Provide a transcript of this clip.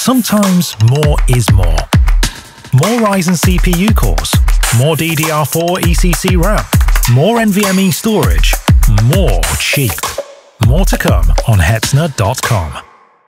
sometimes more is more. More Ryzen CPU cores, more DDR4 ECC RAM, more NVMe storage, more cheap. More to come on Hetzner.com.